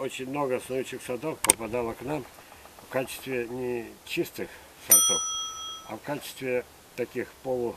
очень много снующих садов попадало к нам в качестве не чистых сортов, а в качестве таких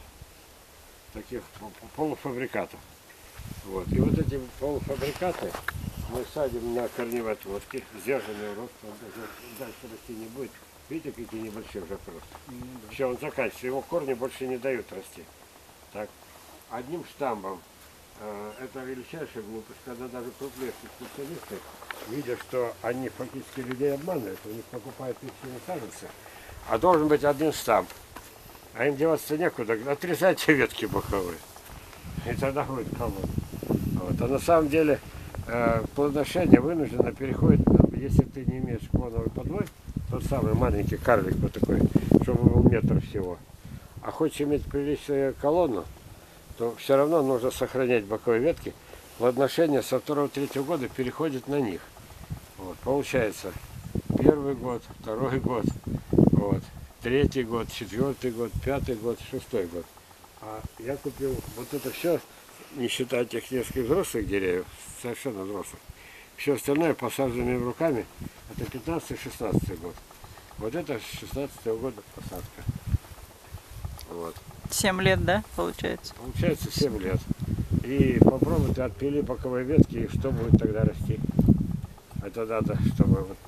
полуфабрикатов. Вот. И вот эти полуфабрикаты мы садим на корневые отводки, сдержанный рост, он дальше расти не будет. Видите, какие небольшие уже просто. Все, он заканчивается, его корни больше не дают расти. Так, одним штамбом. Это величайшая глупость, когда даже крупные специалисты, видя, что они фактически людей обманывают, у них покупают личные саженцы, а должен быть один штамп. А им деваться некуда, отрезайте ветки боковые. И тогда будет колонна. Вот. А на самом деле плодоношение вынужденно переходит, если ты не имеешь клоновый подвой, тот самый маленький карлик вот такой, чтобы был метр всего. А хочешь иметь приличную колонну, то все равно нужно сохранять боковые ветки. Плодоношение со 2-3 года переходит на них. Вот. Получается, 1-й год, 2-й год, вот, 3-й год, 4-й год, 5-й год, 6-й год. А я купил вот это все, не считая тех нескольких взрослых деревьев, совершенно взрослых. Все остальное посаженными руками, это 15-16 год. Вот это с 16-го года посадка. Вот. 7 лет, да, получается? Получается 7 лет. И попробуй ты отпили боковые ветки, и что будет тогда расти? Это надо, чтобы вот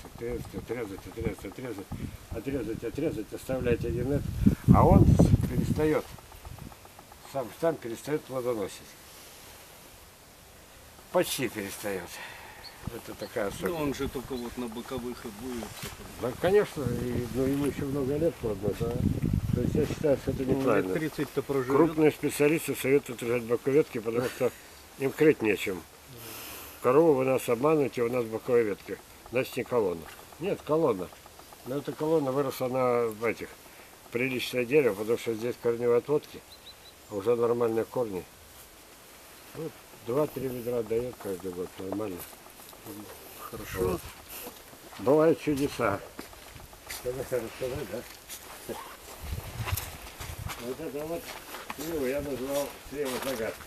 отрезать, оставлять один этот. А он перестает, сам перестает плодоносить. Почти перестает. Это такая особенность. Ну, он же только вот на боковых и будет. Да, конечно, но ему еще много лет плодно, да. То есть я считаю, что это неправильно. 30-то проживет. Крупные специалисты советуют держать боковые ветки, потому что им крыть нечем. Корову вы нас обманываете, у нас боковые ветки. Значит, не колонна. Нет, колонна. Но эта колонна выросла на этих приличное дерево, потому что здесь корневые отводки, а уже нормальные корни. Вот 2-3 ведра дает каждый год, нормально. Хорошо. Вот. Бывают чудеса. Рассказать, да? Вот это вот сливу я назвал слива загадка.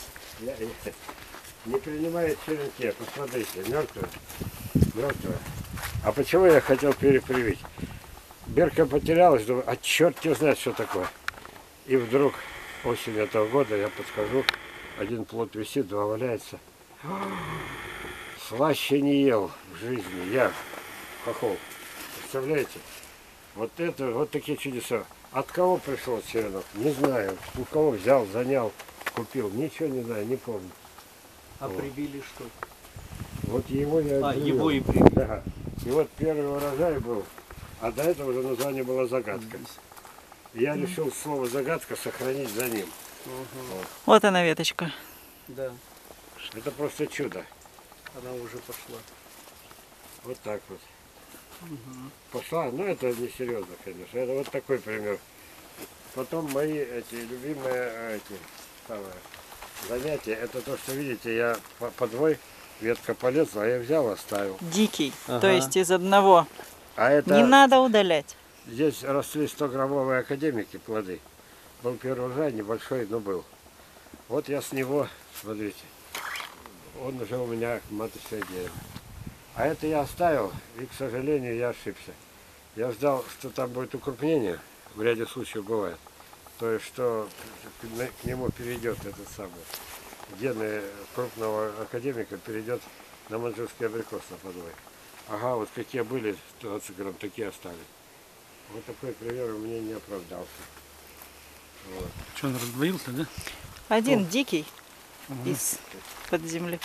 Не принимает черенки, посмотрите, мертвая. Мертвая. А почему я хотел перепривить? Берка потерялась, думаю, а черт не знает, что такое. И вдруг осенью этого года я подхожу, один плод висит, 2 валяется. Слаще не ел в жизни я, хохол. Представляете? Вот это, вот такие чудеса. От кого пришел черенок? Не знаю. У кого взял, занял, купил. Ничего не знаю, не помню. А вот. привили что? Вот его я привил. Его и привили. Да. И вот первый урожай был, а до этого уже название было загадка. И я решил слово загадка сохранить за ним. Вот она веточка. Да, Это просто чудо. она уже пошла. Вот так вот. Пошла, но это не серьезно, конечно. Это вот такой пример. Потом мои эти любимые занятия, это то, что видите, я подвой, ветка полезла, а я взял, оставил. Дикий, то Ага. есть из одного. А это Не надо удалять. здесь росли 100-граммовые академики плоды. Был первый урожай, небольшой, но был. Вот я с него, смотрите, он уже у меня маточное дерево. А это я оставил, и, к сожалению, я ошибся. Я ждал, что там будет укрупнение, в ряде случаев бывает. То есть, что к нему перейдет этот самый гены крупного академика, перейдет на маньчжурский абрикос на подвой. Ага, вот какие были 20 грамм, такие остались. Вот такой пример у меня не оправдался. Вот. Что, он раздвоился, да? Один дикий из-под земли.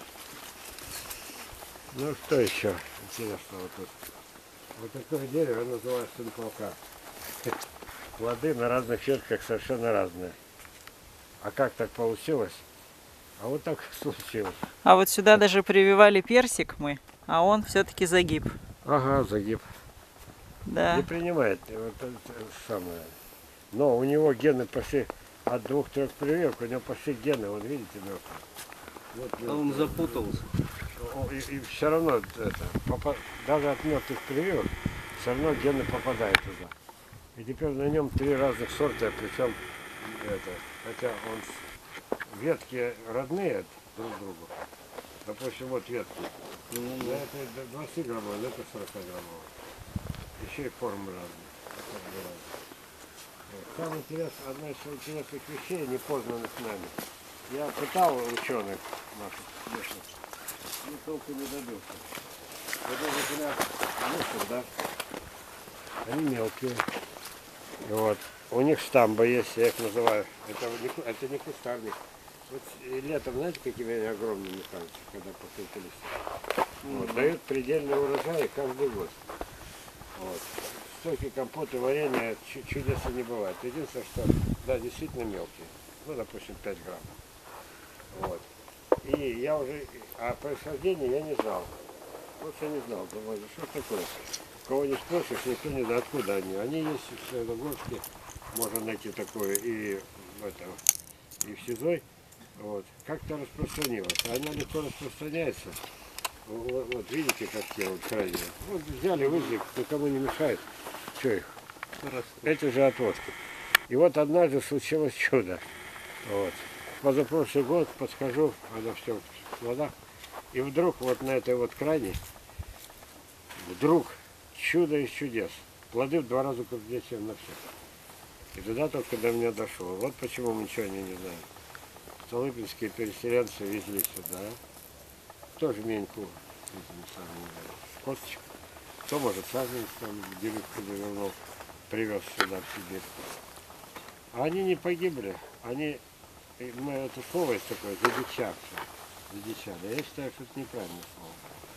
Ну что еще интересного тут? Вот такое дерево называется сынполка. Плоды на разных ветках совершенно разные. А как так получилось? А вот так случилось. А вот сюда даже прививали персик мы, а он все-таки загиб. Ага, загиб. Да. Не принимает вот это самое. Но у него гены пошли от 2-3 прививок, у него пошли гены, вон видите, мертвый. Вот, А он запутался. И все равно это, даже от мертвых прививок все равно гены попадают туда. И теперь на нем 3 разных сорта, причем это, хотя он ветки родные друг другу. Допустим, вот ветки. Да, это 20 граммов, но это 40 граммов. Еще и формы разные. Это разные. Вот. Самое интересное, одна из интересных вещей, не познанных нами. Я пытал ученых наших местных, и толку не добился. Вот это, например, мусор, да? Они мелкие. И вот. У них штамбы есть, я их называю. Это не кустарник. Вот и летом, знаете, какими они огромными кажутся, когда посыпались. Вот. Дают предельный урожай каждый год. Вот. Соки, компоты, варенье чудеса не бывает. Единственное, что, да, действительно мелкие. Ну, допустим, 5 грамм. Вот. И я уже, о происхождении я не знал. Просто не знал. Думаю, что такое? Кого не спросишь, никто не знает, откуда они. Они есть в Светлогорске, можно найти такое и в СИЗОй. Вот. Как-то распространилось. Она легко распространяется. Вот видите, как те вот крайние. Вот взяли, вызов, никому не мешает. Что их? Эти же отводки. И вот однажды случилось чудо. Вот. Позапрошлый год подхожу, она все в плодах. И вдруг вот на этой вот крайней, вдруг чудо из чудес. Плоды в 2 раза крупнее, чем на всех. И туда только до меня дошло. Вот почему мы ничего не знаем. Столыпинские переселенцы везли сюда. Тоже меньку этими самыми с косточек. Кто может саженец там деревку завернул, привез сюда в Сибирь. А они не погибли. Они, мы это слово есть такое, задичавшее. Задичали. Я считаю, что это неправильное слово.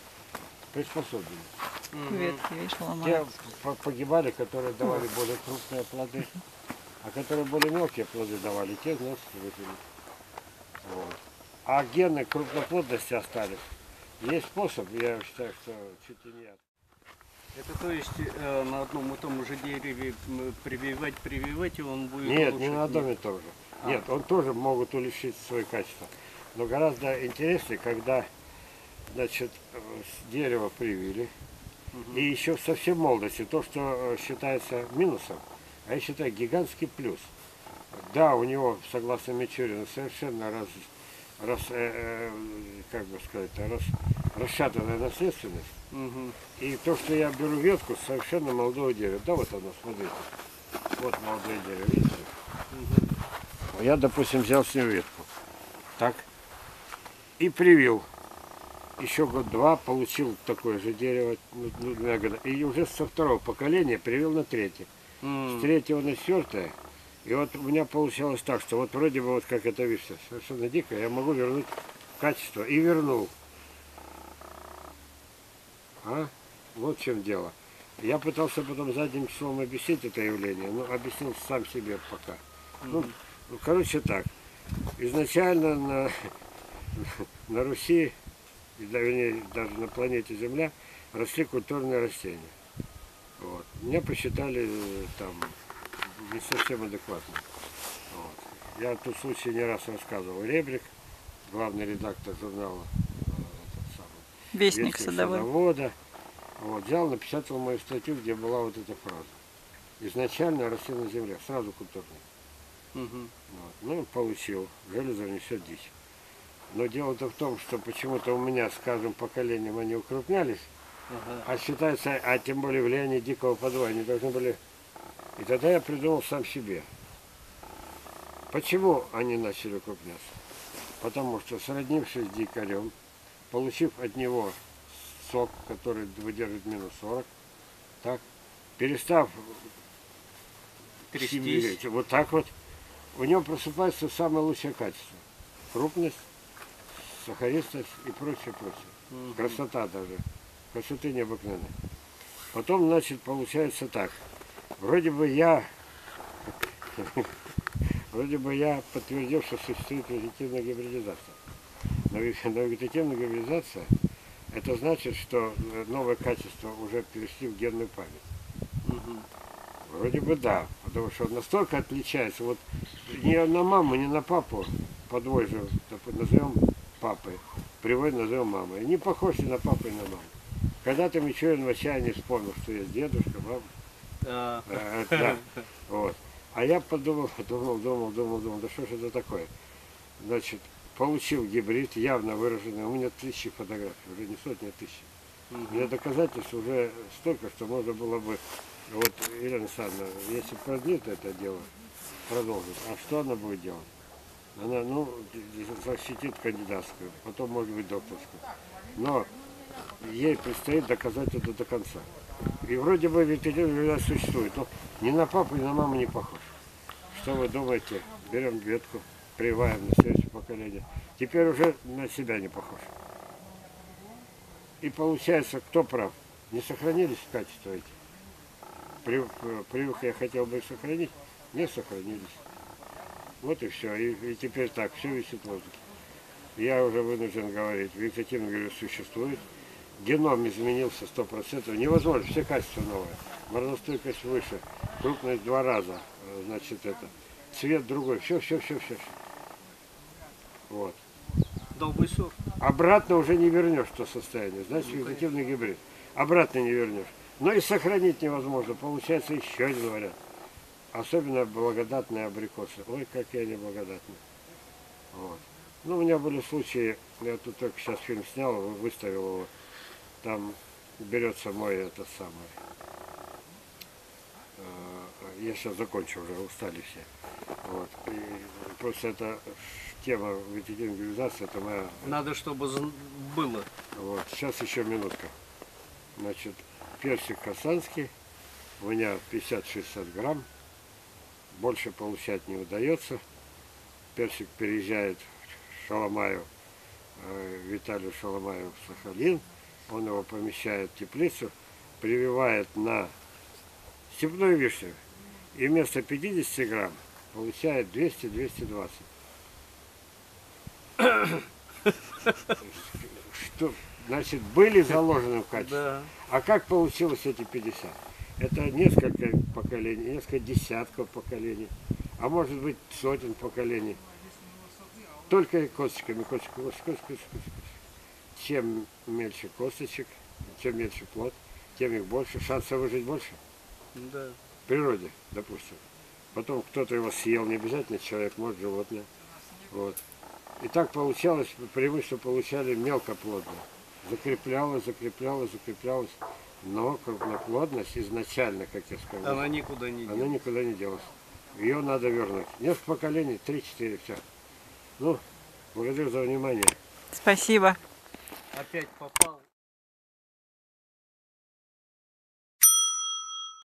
Приспособили. Ветки, видишь, Те ломаются. погибали, которые давали более крупные плоды, а которые более мелкие плоды давали, те, значит, выжили. Вот. А гены крупноплодности остались. Есть способ, я считаю, что чуть ли нет. Это то есть на одном и том же дереве прививать, и он будет Нет, улучшать? не на одном и том же. Нет, он тоже могут улучшить свои качества. Но гораздо интереснее, когда, значит, с дерева привили, и еще в совсем молодости, то, что считается минусом, а я считаю гигантский плюс. Да, у него, согласно Мичурину, совершенно как бы сказать, расшатанная наследственность. И то, что я беру ветку с совершенно молодого дерева. Да, вот оно, смотрите. Вот молодое дерево, видите? Я, допустим, взял с него ветку. Так. И привил. Еще год-два получил такое же дерево. И уже со 2-го поколения привил на 3-е. С 3-го на 4-е. И вот у меня получалось так, что вот вроде бы вот как это видите, совершенно дико, я могу вернуть качество. И вернул. Вот в чем дело. Я пытался потом задним числом объяснить это явление, но объяснил сам себе пока. Ну, короче так. Изначально на Руси, вернее, даже на планете Земля, росли культурные растения. Вот. Меня посчитали там не совсем адекватно. Вот. Я тут случай не раз рассказывал. Ребрик, главный редактор журнала Вестник садовой. садовода, вот, взял, напечатал мою статью, где была вот эта фраза. Изначально росли на земле, сразу культурный. Вот. Ну, получил. Железо несет дичь. Но дело-то в том, что почему-то у меня с каждым поколением они укрупнялись, а считается, а тем более влияние дикого подвоя, они должны были. И тогда я придумал сам себе. Почему они начали укрупняться? Потому что, сроднившись с дикарем, получив от него сок, который выдерживает минус 40, так, перестав Трястись. вот так вот, у него просыпается самое лучшее качество. Крупность, сахаристость и прочее, прочее. Красота даже. Красоты необыкновенной. Потом, значит, получается так. Вроде бы я подтвердил, что существует вегетативная гибридизация. Но вегетативная гибридизация, это значит, что новое качество уже перешли в генную память. Вроде бы да, потому что настолько отличается. Вот ни на маму, ни на папу, подвой же назовем папой, привой назовем мамой. Они похожи на папу и на маму. Когда-то Мичурин в отчаянии вспомнил, что есть дедушка, мама. Да, вот. А я подумал, да что же это такое? Значит, получил гибрид, явно выраженный. У меня тысячи фотографий, уже не сотни, а тысячи. У меня доказательств уже столько, что можно было бы, вот, Елена Александровна, если продлит это дело, продолжит, а что она будет делать? Она, ну, защитит кандидатскую, потом, может быть, докторскую. Но ей предстоит доказать это до конца. И вроде бы ветеринар существует, но ни на папу, ни на маму не похож. Что вы думаете? Берем ветку, прививаем на следующее поколение. Теперь уже на себя не похож. И получается, кто прав? Не сохранились качества эти? Прививки я хотел бы их сохранить, не сохранились. Вот и все. И теперь так, все висит в воздухе. Я уже вынужден говорить, вегетативный гибрид существует. Геном изменился 100%. Невозможно, все качества новые. Морозостойкость выше, крупность в 2 раза, значит, это. Цвет другой, все. Вот. Долгий срок. Обратно уже не вернешь то состояние. Значит, вегетативный гибрид. Обратно не вернешь. Но и сохранить невозможно. Получается еще один вариант. Особенно благодатные абрикосы. Ой, какие они благодатные. Вот. Ну, у меня были случаи, я тут только сейчас фильм снял, выставил его. Там берется мой этот самый. Я сейчас закончу уже, устали все. Вот. И просто эта тема вегетативной гибридизации, это моя. Надо, чтобы было. Вот. Сейчас еще минутка. Значит, персик хасанский. У меня 50-60 грамм. Больше получать не удается. Персик переезжает в Шаламаю, Виталию Шаламаю в Сахалин. Он его помещает в теплицу, прививает на степную вишню. И вместо 50 грамм получает 200-220. Что, значит, были заложены в качестве. Да. А как получилось эти 50? Это несколько поколений, несколько десятков поколений, а может быть сотен поколений. Только косточками, косточками. Чем мельче косточек, чем мельче плод, тем их больше, шансов выжить больше. Да. В природе, допустим. Потом кто-то его съел, не обязательно человек, может животное. Вот. И так получалось, преимущество получали мелкоплодные. Закреплялось. Но крупноплодность изначально, как я сказал, Она никуда не она делась. никуда не делась. Ее надо вернуть. Несколько поколений, 3-4, все. Ну, благодарю за внимание. Спасибо. Опять попал.